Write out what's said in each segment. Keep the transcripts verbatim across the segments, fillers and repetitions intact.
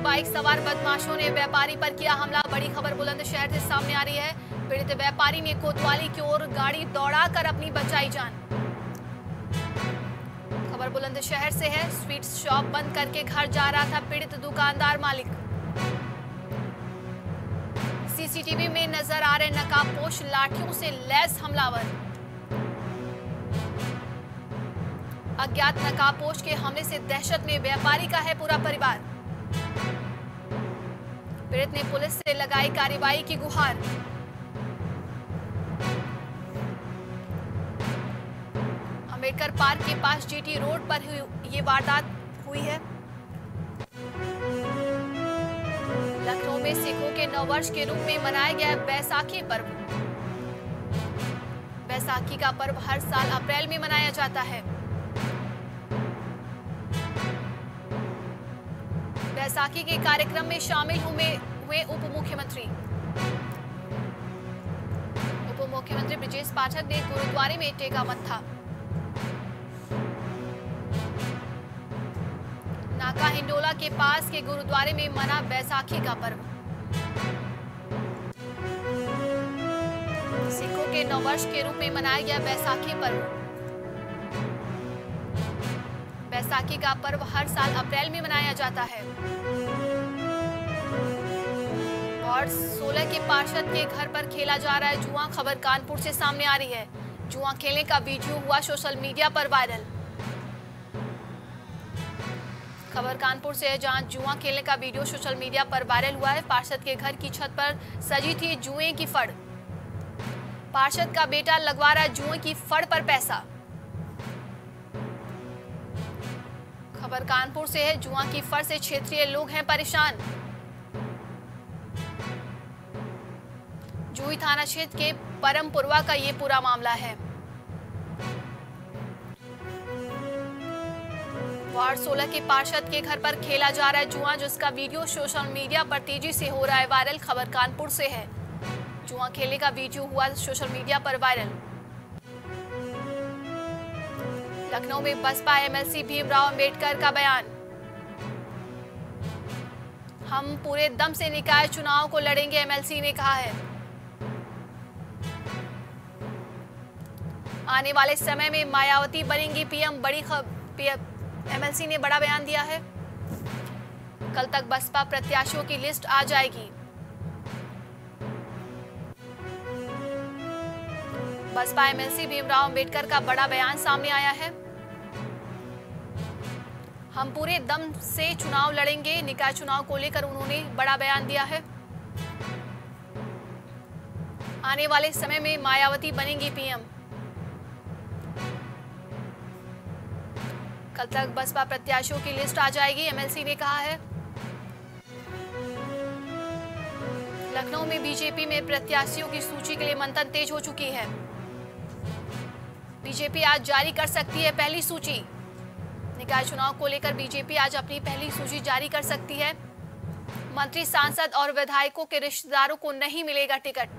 Bike सवार बदमाशों ने व्यापारी पर किया हमला। बड़ी खबर बुलंदशहर से सामने आ रही है। पीड़ित व्यापारी ने कोतवाली की ओर गाड़ी दौड़ाकर अपनी बचाई जान। खबर बुलंदशहर से है। स्वीट शॉप बंद करके घर जा रहा था पीड़ित दुकानदार मालिक। सीसीटीवी में नजर आ रहे नकाबपोश लाठियों से लैस हमलावर। अज्ञात नकाबपोश के हमले से दहशत में व्यापारी का है पूरा परिवार। पीड़ित ने पुलिस से लगाई कार्रवाई की गुहार। अंबेडकर पार्क के पास जीटी रोड पर ये वारदात हुई है। लखनऊ में सिखों के नववर्ष के रूप में मनाया गया बैसाखी पर्व। बैसाखी का पर्व हर साल अप्रैल में मनाया जाता है। बैसाखी के कार्यक्रम में शामिल हुए हुए उप मुख्यमंत्री उप मुख्यमंत्री ब्रजेश पाठक ने गुरुद्वारे में टेका मत्था। नाका हिंडोला के पास के गुरुद्वारे में मना बैसाखी का पर्व। सिखों के नववर्ष के रूप में मनाया गया बैसाखी पर्व। बैसाखी का पर्व हर साल अप्रैल में मनाया जाता है। वार्ड सोलह के पार्षद के घर पर खेला जा रहा है जुआ। खबर कानपुर से सामने आ रही है। जुआ खेलने का वीडियो हुआ सोशल मीडिया पर वायरल। खबर कानपुर से है, जहां जुआ खेलने का वीडियो सोशल मीडिया पर वायरल हुआ है। पार्षद के घर की छत पर सजी थी जुए की फड़। पार्षद का बेटा लगवा रहा है जुए की फड़ पर पैसा। खबर कानपुर से है, जुआ की फड़ से क्षेत्रीय लोग हैं परेशान। जूही थाना क्षेत्र के परमपुरवा का ये पूरा मामला है। वार्ड सोलह के पार्षद के घर पर खेला जा रहा है जुआ, जिसका वीडियो सोशल मीडिया पर तेजी से हो रहा है वायरल। खबर कानपुर से है। जुआ खेलने का वीडियो हुआ सोशल मीडिया पर वायरल। लखनऊ में बसपा एमएलसी भीमराव अंबेडकर का बयान। हम पूरे दम से निकाय चुनाव को लड़ेंगे, एमएलसी ने कहा है। आने वाले समय में मायावती बनेंगी पीएम। बड़ी खबर, एमएलसी ने बड़ा बयान दिया है। कल तक बसपा प्रत्याशियों की लिस्ट आ जाएगी। बसपा एमएलसी भीमराव अंबेडकर का बड़ा बयान सामने आया है। हम पूरे दम से चुनाव लड़ेंगे, निकाय चुनाव को लेकर उन्होंने बड़ा बयान दिया है। आने वाले समय में मायावती बनेंगी पीएम। कल तक बसपा प्रत्याशियों की लिस्ट आ जाएगी, एमएलसी ने कहा है। लखनऊ में बीजेपी में प्रत्याशियों की सूची के लिए मंथन तेज हो चुकी है। बीजेपी आज जारी कर सकती है पहली सूची। निकाय चुनाव को लेकर बीजेपी आज अपनी पहली सूची जारी कर सकती है। मंत्री, सांसद और विधायकों के रिश्तेदारों को नहीं मिलेगा टिकट।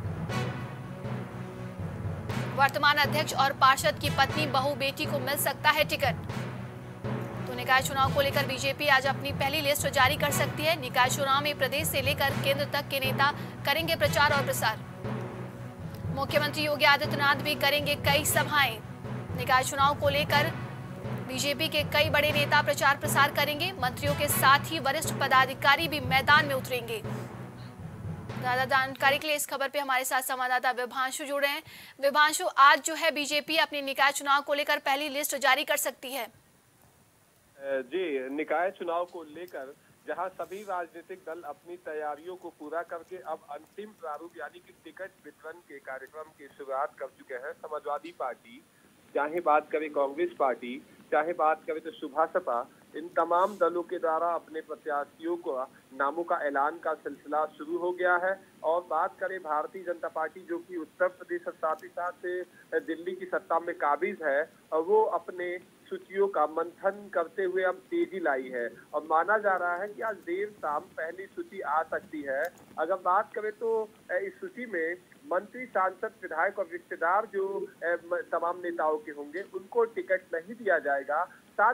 वर्तमान अध्यक्ष और पार्षद की पत्नी, बहू, बेटी को मिल सकता है टिकट। निकाय चुनाव को लेकर बीजेपी आज अपनी पहली लिस्ट जारी कर सकती है। निकाय चुनाव में प्रदेश से लेकर केंद्र तक के नेता करेंगे प्रचार और प्रसार। मुख्यमंत्री योगी आदित्यनाथ भी करेंगे कई सभाएं। निकाय चुनाव को लेकर बीजेपी के कई बड़े नेता प्रचार प्रसार करेंगे। मंत्रियों के साथ ही वरिष्ठ पदाधिकारी भी मैदान में उतरेंगे। ज्यादा जानकारी के लिए इस खबर पे हमारे साथ संवाददाता विभांशु जुड़े हैं। विभांशु, आज जो है बीजेपी अपने निकाय चुनाव को लेकर पहली लिस्ट जारी कर सकती है। जी, निकाय चुनाव को लेकर जहां सभी राजनीतिक दल अपनी तैयारियों को पूरा करके अब अंतिम प्रारूप यानी कि टिकट वितरण के कार्यक्रम की शुरुआत कर चुके हैं। समाजवादी पार्टी, चाहे बात करें कांग्रेस पार्टी, चाहे बात करें तो सुभासपा, इन तमाम दलों के द्वारा अपने प्रत्याशियों को नामों का ऐलान का सिलसिला शुरू हो गया है। और बात करें भारतीय जनता पार्टी, जो कि उत्तर प्रदेश और साथ ही साथ दिल्ली की सत्ता में काबिज है, और वो अपने सूचियों का मंथन करते हुए अब तेजी लाई है। और माना जा रहा है कि आज देर शाम पहली सूची आ सकती है। अगर बात करें तो इस सूची में मंत्री, सांसद, विधायक और रिश्तेदार जो तमाम नेताओं के होंगे, उनको टिकट नहीं दिया जाएगा। साथ ही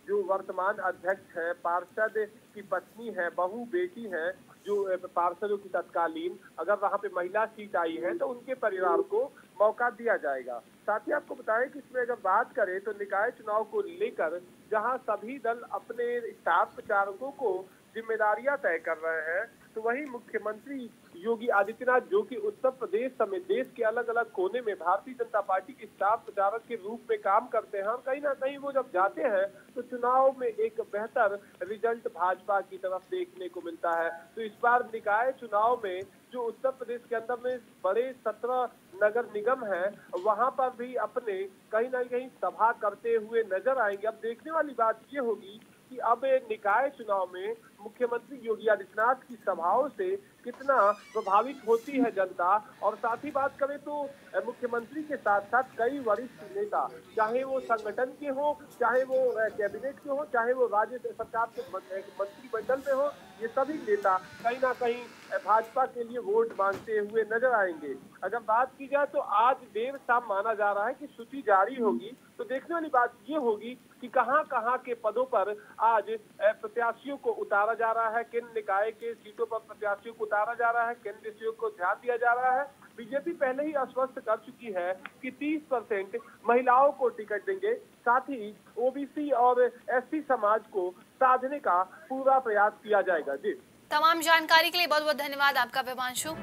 जो वर्तमान अध्यक्ष हैं, पार्षद की पत्नी है, बहू बेटी है, जो पार्षदों की तत्कालीन, अगर वहां पे महिला सीट आई है तो उनके परिवार को मौका दिया जाएगा। साथ ही आपको बताएं कि इसमें अगर बात करें तो निकाय चुनाव को लेकर जहां सभी दल अपने स्टार प्रचारकों को जिम्मेदारियां तय कर रहे हैं, तो वहीं मुख्यमंत्री योगी आदित्यनाथ, जो कि उत्तर प्रदेश समेत देश के अलग अलग कोने में भारतीय जनता पार्टी के स्टार प्रचारक के रूप में काम करते हैं, और कहीं ना कहीं वो जब जाते हैं तो चुनाव में एक बेहतर रिजल्ट भाजपा की तरफ देखने को मिलता है। तो इस बार निकाय चुनाव में जो उत्तर प्रदेश के अंदर में बड़े सत्रह नगर निगम है, वहां पर भी अपने कहीं ना कहीं सभा करते हुए नजर आएंगे। अब देखने वाली बात ये होगी कि अब निकाय चुनाव में मुख्यमंत्री योगी आदित्यनाथ की सभाओं से कितना प्रभावित होती है जनता। और साथ ही बात करें तो मुख्यमंत्री के साथ साथ कई वरिष्ठ नेता, चाहे वो संगठन के हो, चाहे वो कैबिनेट के हो, चाहे वो राज्य सरकार के मंत्रिमंडल में हो, ये सभी नेता कहीं ना कहीं भाजपा के लिए वोट मांगते हुए नजर आएंगे। अगर बात की जाए तो आज देर शाम माना जा रहा है कि सूची जारी होगी, तो देखने वाली बात ये होगी कि कहां कहां के पदों पर आज प्रत्याशियों को उतारा जा रहा है, किन निकाय के सीटों पर प्रत्याशियों को उतारा जा रहा है, किन विषयों को ध्यान दिया जा रहा है। बीजेपी पहले ही आश्वस्त कर चुकी है कि तीस परसेंट महिलाओं को टिकट देंगे, साथ ही ओबीसी और एससी समाज को साधने का पूरा प्रयास किया जाएगा। जी, तमाम जानकारी के लिए बहुत बहुत धन्यवाद आपका विभांशु।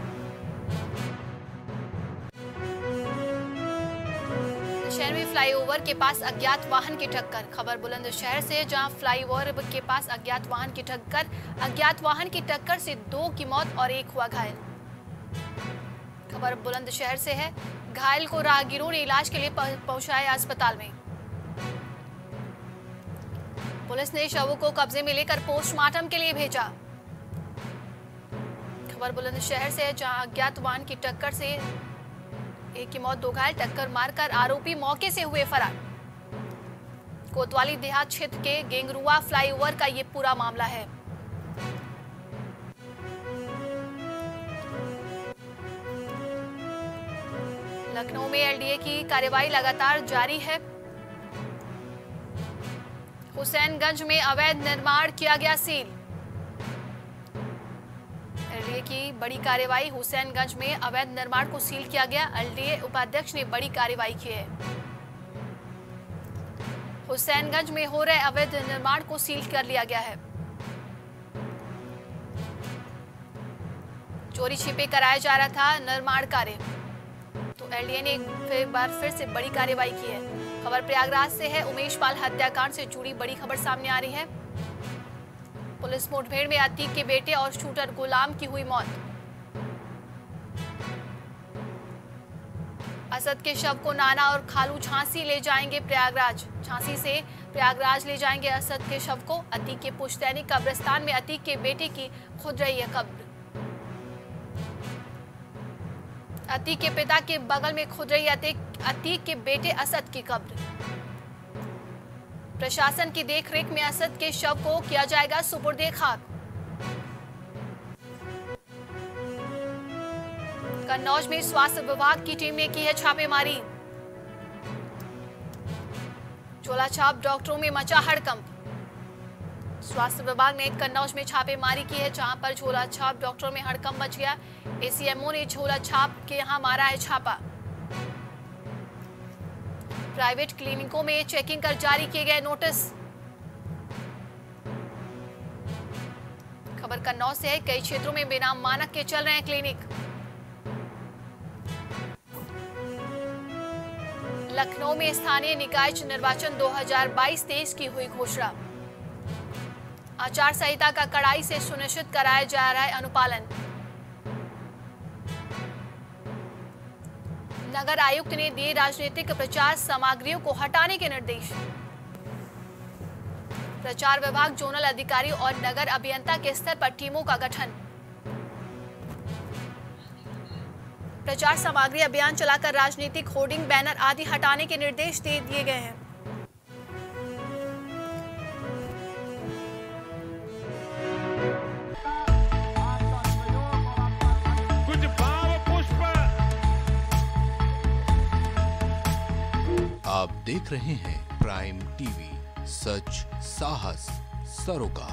शहर में फ्लाईओवर के पास अज्ञात वाहन की टक्कर। खबर बुलंदशहर से, जहां फ्लाईओवर के पास अज्ञात वाहन की टक्कर अज्ञात वाहन की टक्कर से दो की मौत और एक हुआ घायल। खबर बुलंदशहर से है, घायल को राहगीरों ने इलाज के लिए पहुंचाया अस्पताल में। पुलिस ने शवों को कब्जे में लेकर पोस्टमार्टम के लिए भेजा। खबर बुलंदशहर से है, जहां अज्ञात वाहन की टक्कर से एक की मौत, दो घायल। टक्कर मारकर आरोपी मौके से हुए फरार। कोतवाली देहात क्षेत्र के गेंगरुआ फ्लाईओवर का ये पूरा मामला है। लखनऊ में एलडीए की कार्रवाई लगातार जारी है। हुसैनगंज में अवैध निर्माण किया गया सील। एलडीए की बड़ी कार्रवाई, हुसैनगंज में अवैध निर्माण को सील किया गया। एलडीए उपाध्यक्ष ने बड़ी कार्रवाई की है। हुसैनगंज में हो रहे अवैध निर्माण को सील कर लिया गया है। चोरी छिपे कराया जा रहा था निर्माण कार्य, तो एलडीए ने एक बार फिर से बड़ी कार्रवाई की है। खबर प्रयागराज से है, उमेश पाल हत्याकांड से जुड़ी बड़ी खबर सामने आ रही है। पुलिस मुठभेड़ में अतीक के बेटे और शूटर गुलाम की हुई मौत। असद के शव को नाना और खालू झांसी ले जाएंगे प्रयागराज। झांसी से प्रयागराज ले जाएंगे असद के शव को। अतीक के पुश्तैनी कब्रिस्तान में अतीक के बेटे की खुद रही है कब्र। अतीक के पिता के बगल में खुद रही अतीक के बेटे असद की कब्र। प्रशासन की देखरेख में असद के शव को किया जाएगा सुपुर्दे खाक। कन्नौज में स्वास्थ्य विभाग की टीम ने की है छापेमारी। झोलाछाप डॉक्टरों में मचा हड़कंप। स्वास्थ्य विभाग ने कन्नौज में छापेमारी की है, जहां पर झोलाछाप डॉक्टरों में हड़कंप मच गया। एसीएमओ ने झोलाछाप के यहां मारा है छापा। प्राइवेट क्लिनिकों में चेकिंग कर जारी किए गए नोटिस। खबर कन्नौज से है, कई क्षेत्रों में बिना मानक के चल रहे हैं क्लिनिक। लखनऊ में स्थानीय निकाय निर्वाचन दो हज़ार बाईस तेईस की हुई घोषणा। आचार संहिता का कड़ाई से सुनिश्चित कराया जा रहा है अनुपालन। नगर आयुक्त ने दिए राजनीतिक प्रचार सामग्रियों को हटाने के निर्देश। प्रचार विभाग, जोनल अधिकारी और नगर अभियंता के स्तर पर टीमों का गठन। प्रचार सामग्री अभियान चलाकर राजनीतिक होर्डिंग, बैनर आदि हटाने के निर्देश दे दिए गए हैं। कुछ भाव पुष्प। आप देख रहे हैं प्राइम टीवी, सच, साहस, सरोकार।